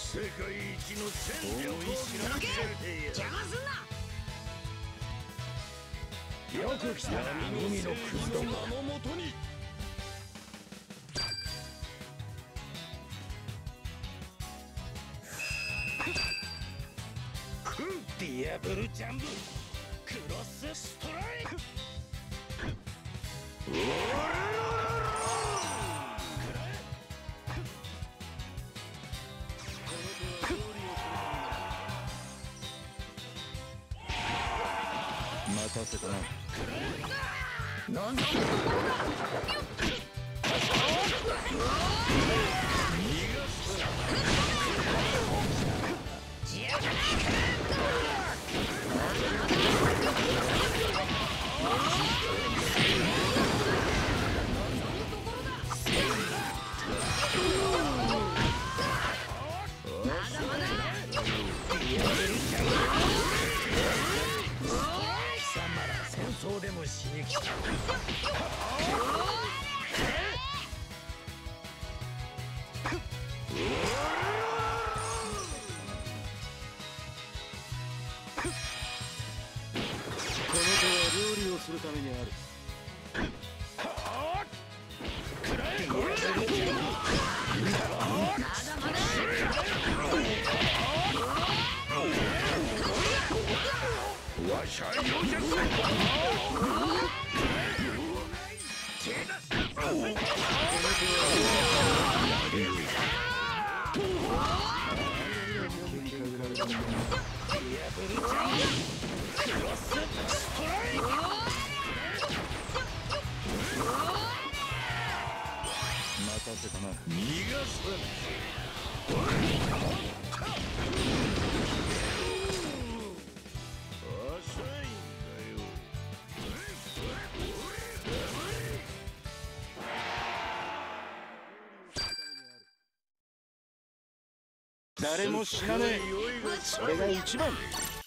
世界一の戦力を見せて邪魔すんな。 よく来たな、海のクズどものもとに。ディアブルジャンブクロスストライク。 待たせたな。 なんだそうでもしに来た。 この手は料理をするためにある。 わしゃよじゃ待たせたな。 逃がす誰も死なねえ。それが一番。